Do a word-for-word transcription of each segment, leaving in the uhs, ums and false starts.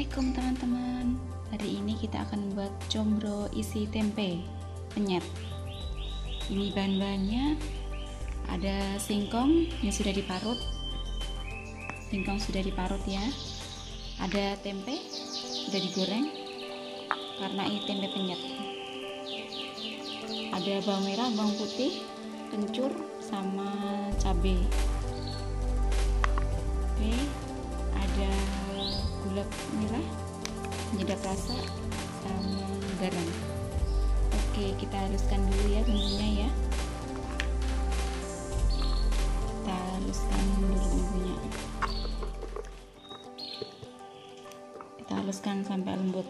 Assalamualaikum teman-teman. Hari ini kita akan membuat combro isi tempe penyet. Ini bahan-bahannya, ada singkong yang sudah diparut. Singkong sudah diparut ya. Ada tempe sudah digoreng karena ini tempe penyet. Ada bawang merah, bawang putih, kencur sama cabai. Oke, ada gula merah, penyedap rasa, sama garam. Oke, kita haluskan dulu ya bumbunya ya. Kita haluskan dulu bumbunya. Kita haluskan sampai lembut.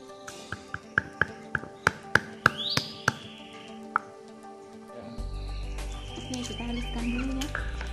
Oke, kita haluskan dulu ya.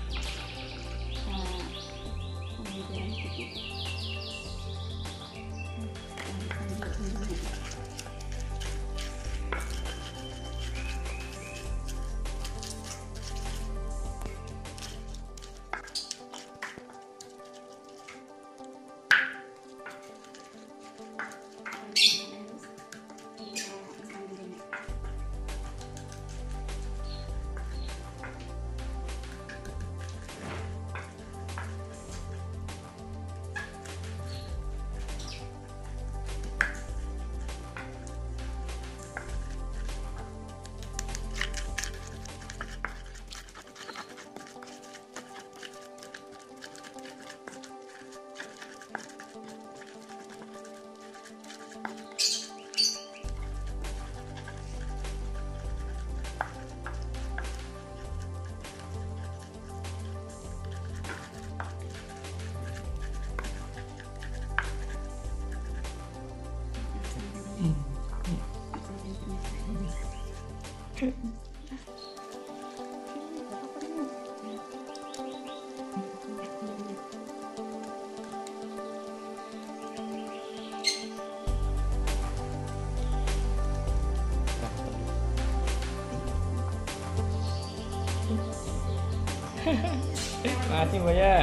Makasih Mbak ya.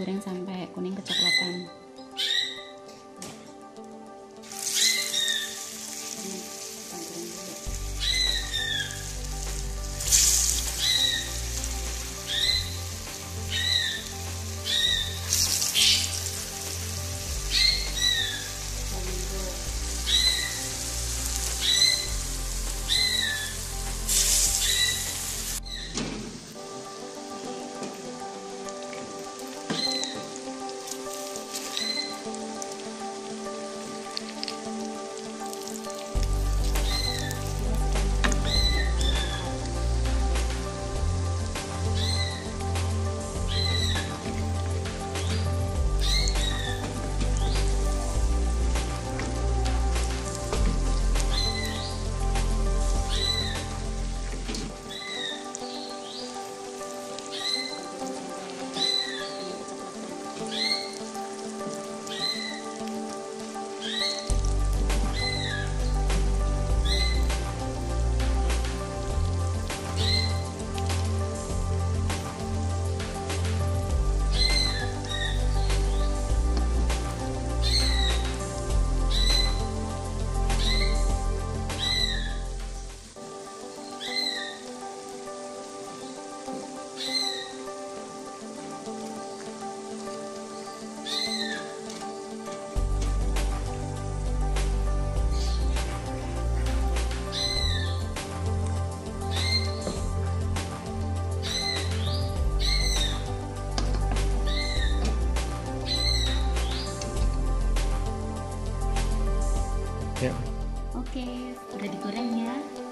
digoreng sampai kuning kecoklatan. Ini kita goreng dulu. Ya. Oke, udah digoreng ya.